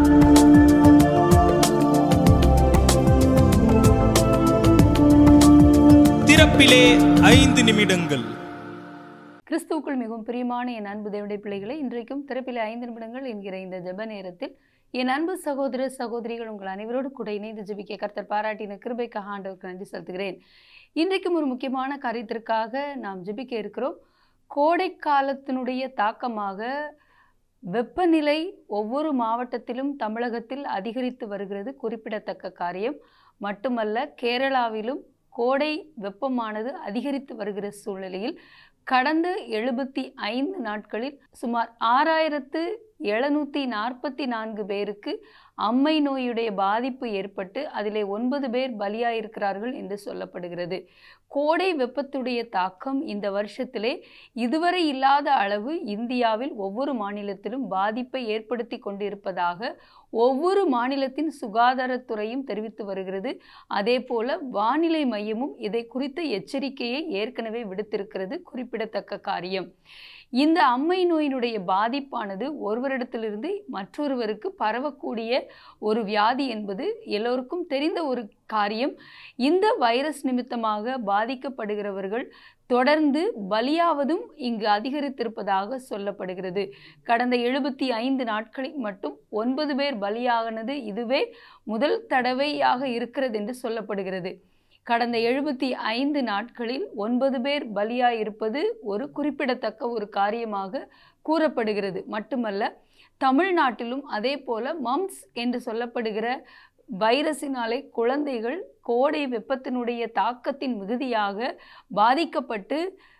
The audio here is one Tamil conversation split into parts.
திறப்பிலே 5 நிமிடங்கள். கிறிஸ்துவுக்குள் மிகவும் பிரியமான என் அன்பு தேவனுடைய பிள்ளைகளை, இன்றைக்கும் திறப்பிலே 5 நிமிடங்கள் என்கிற இந்த ஜெப நேரத்தில் என் அன்பு சகோதர சகோதரிகள் உங்கள் அனைவரோடு கூட இணைந்து ஜெபிக்க கர்த்தர் பாராட்டின கிருபைக்காக ஆண்டவருக்கு நன்றி செலுத்துகிறேன். இன்றைக்கும் ஒரு முக்கியமான காரியத்திற்காக நாம் ஜெபிக்க இருக்கிறோம். கோடை காலத்தினுடைய தாக்கமாக வெப்பநிலை ஒவ்வொரு மாவட்டத்திலும் தமிழகத்தில் அதிகரித்து வருகிறது, குறிப்பிடத்தக்க காரியம். மட்டுமல்ல, கேரளாவிலும் கோடை வெப்பமானது அதிகரித்து வருகிற சூழ்நிலையில் கடந்த 75 நாட்களில் சுமார் 6744 பேருக்கு அம்மை நோயுடைய பாதிப்பு ஏற்பட்டு அதிலே 9 பேர் பலியாயிருக்கிறார்கள் என்று சொல்லப்படுகிறது. கோடை வெப்பத்துடைய தாக்கம் இந்த வருஷத்திலே இதுவரை இல்லாத அளவு இந்தியாவில் ஒவ்வொரு மாநிலத்திலும் பாதிப்பை ஏற்படுத்தி கொண்டிருப்பதாக ஒவ்வொரு மாநிலத்தின் சுகாதாரத்துறையும் தெரிவித்து வருகிறது. அதே போல வானிலை மையமும் இதை குறித்த எச்சரிக்கையை ஏற்கனவே விடுத்திருக்கிறது, குறிப்பிடத்தக்க காரியம். இந்த அம்மை நோயினுடைய பாதிப்பானது ஒருவரிடத்திலிருந்து மற்றொருவருக்கு பரவக்கூடிய ஒரு வியாதி என்பது எல்லோருக்கும் தெரிந்த ஒரு காரியம். இந்த வைரஸ் நிமித்தமாக பாதிக்கப்படுகிறவர்கள் தொடர்ந்து பலியாவதும் இங்கு அதிகரித்திருப்பதாக சொல்லப்படுகிறது. கடந்த 75 நாட்களில் மட்டும் 9 பேர் பலியானது இதுவே முதல் தடவையாக இருக்கிறது என்று சொல்லப்படுகிறது. கடந்த 75 நாட்களில் 9 பேர் பலியாயிருப்பது ஒரு குறிப்பிடத்தக்க ஒரு காரியமாக கூறப்படுகிறது. மட்டுமல்ல, தமிழ்நாட்டிலும் அதே போல மம்ஸ் என்று சொல்லப்படுகிற வைரஸினாலே குழந்தைகள் கோடை வெப்பத்தினுடைய தாக்கத்தின் மிகுதியாக பாதிக்கப்பட்டு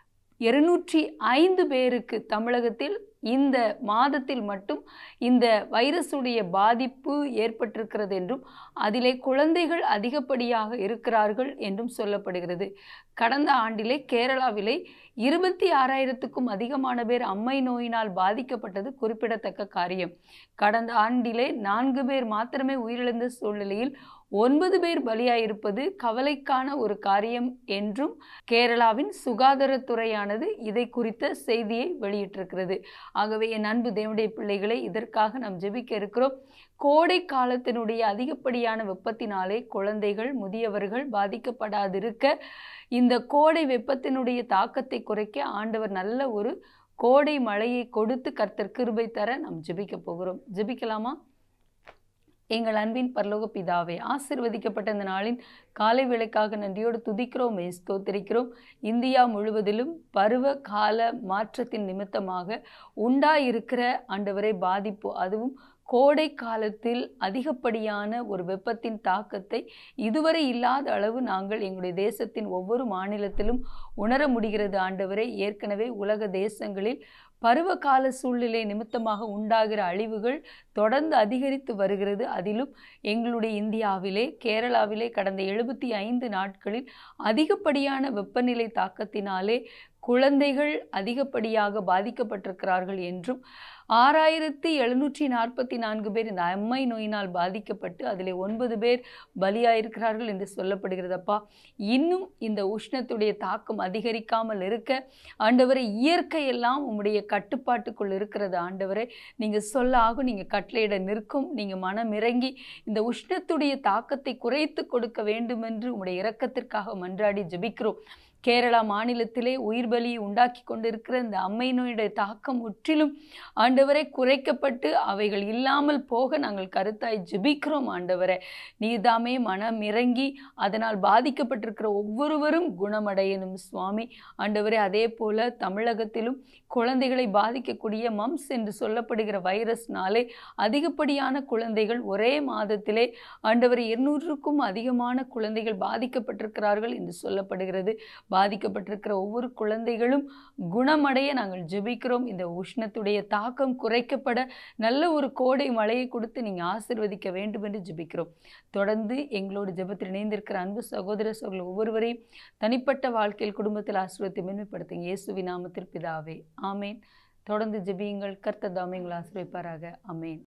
205 பேருக்கு தமிழகத்தில் இந்த மாதத்தில் மட்டும் இந்த வைரஸுடைய பாதிப்பு ஏற்பட்டிருக்கிறது என்றும் அதிலே குழந்தைகள் அதிகப்படியாக இருக்கிறார்கள் என்றும் சொல்லப்படுகிறது. கடந்த ஆண்டிலே கேரளாவிலே 26,000க்கும் அதிகமான பேர் அம்மை நோயினால் பாதிக்கப்பட்டது குறிப்பிடத்தக்க காரியம். கடந்த ஆண்டிலே 4 பேர் மாத்திரமே உயிரிழந்த சூழ்நிலையில் 9 பேர் பலியாயிருப்பது கவலைக்கான ஒரு காரியம் என்றும் கேரளாவின் சுகாதாரத்துறையானது இதை குறித்த செய்தியை வெளியிட்டிருக்கிறது. ஆகவே என் அன்பு தேவனுடைய பிள்ளைகளை, இதற்காக நாம் ஜெபிக்க இருக்கிறோம். கோடை காலத்தினுடைய அதிகப்படியான வெப்பத்தினாலே குழந்தைகள், முதியவர்கள் பாதிக்கப்படாதிருக்க இந்த கோடை வெப்பத்தினுடைய தாக்கத்தை குறைக்க ஆண்டவர் நல்ல ஒரு கோடை மழையை கொடுத்து கர்த்தர் கிருபை தர நாம் ஜெபிக்க போகிறோம். ஜெபிக்கலாமா? எங்கள் அன்பின் பரலோக பிதாவே, ஆசீர்வதிக்கப்பட்ட இந்த நாளின் காலை வேளைக்காக நன்றியோடு துதிக்கிறோம், ஸ்தோத்திரிக்கிறோம். இந்தியா முழுவதிலும் பருவ கால மாற்றத்தின் நிமித்தமாக உண்டாயிருக்கிற ஆண்டவரை பாதிப்பு, அதுவும் கோடை காலத்தில் அதிகப்படியான ஒரு வெப்பத்தின் தாக்கத்தை இதுவரை இல்லாத அளவு நாங்கள் எங்களுடைய தேசத்தின் ஒவ்வொரு மாநிலத்திலும் உணர முடிகிறது. ஆண்டவரை, ஏற்கனவே உலக தேசங்களில் பருவகால சூழ்நிலை நிமித்தமாக உண்டாகிற அழிவுகள் தொடர்ந்து அதிகரித்து வருகிறது. அதிலும் எங்களுடைய இந்தியாவிலே, கேரளாவிலே கடந்த 75 நாட்களில் அதிகப்படியான வெப்பநிலை தாக்கத்தினாலே குழந்தைகள் அதிகப்படியாக பாதிக்கப்பட்டிருக்கிறார்கள் என்றும் 6,744 பேர் இந்த அம்மை நோயினால் பாதிக்கப்பட்டு அதில் 9 பேர் பலியாயிருக்கிறார்கள் என்று சொல்லப்படுகிறதப்பா. இன்னும் இந்த உஷ்ணத்துடைய தாக்கம் அதிகரிக்காமல் இருக்க ஆண்டவரை, இயற்கையெல்லாம் உம்முடைய கட்டுப்பாட்டுக்குள் இருக்கிறது. ஆண்டவரை, நீங்கள் சொல்ல ஆகும், நீங்கள் கட்டளையிட நிற்கும். நீங்கள் மனமிறங்கி இந்த உஷ்ணத்துடைய தாக்கத்தை குறைத்து கொடுக்க வேண்டுமென்று உம்முடைய இரக்கத்திற்காக மன்றாடி ஜெபிக்கிறோம். கேரளா மாநிலத்திலே உயிர் பலியை உண்டாக்கி கொண்டிருக்கிற இந்த அம்மை நோயுடைய தாக்கம் முற்றிலும் ஆண்டவரை குறைக்கப்பட்டு அவைகள் இல்லாமல் போக நாங்கள் கருத்தாய் ஜெபிக்கிறோம். ஆண்டவரை, நீதாமே மனமிறங்கி அதனால் பாதிக்கப்பட்டிருக்கிற ஒவ்வொருவரும் குணமடையணும் சுவாமி. ஆண்டவரே, அதே போல தமிழகத்திலும் குழந்தைகளை பாதிக்கக்கூடிய மம்ஸ் என்று சொல்லப்படுகிற வைரஸ்னாலே அதிகப்படியான குழந்தைகள் ஒரே மாதத்திலே ஆண்டவரை 200க்கும் அதிகமான குழந்தைகள் பாதிக்கப்பட்டிருக்கிறார்கள் என்று சொல்லப்படுகிறது. பாதிக்கப்பட்டிருக்கிற ஒவ்வொரு குழந்தைகளும் குணமடைய நாங்கள் ஜெபிக்கிறோம். இந்த உஷ்ணத்துடைய தாக்கம் குறைக்கப்பட நல்ல ஒரு கோடை மழையை கொடுத்து நீங்கள் ஆசீர்வதிக்க வேண்டும் என்று ஜெபிக்கிறோம். தொடர்ந்து எங்களோடு ஜெபத்தில் இணைந்திருக்கிற அன்பு சகோதர சகோதரர்கள் ஒவ்வொருவரையும் தனிப்பட்ட வாழ்க்கையில், குடும்பத்தில் ஆசீர்வாதத்தை மேன்மைப்படுத்துங்க. இயேசுவின் நாமத்தில் பிதாவே, ஆமேன். தொடர்ந்து ஜெபியுங்கள். கர்த்தர் தாமே உங்களை ஆசீர்வதிப்பாராக. ஆமேன்.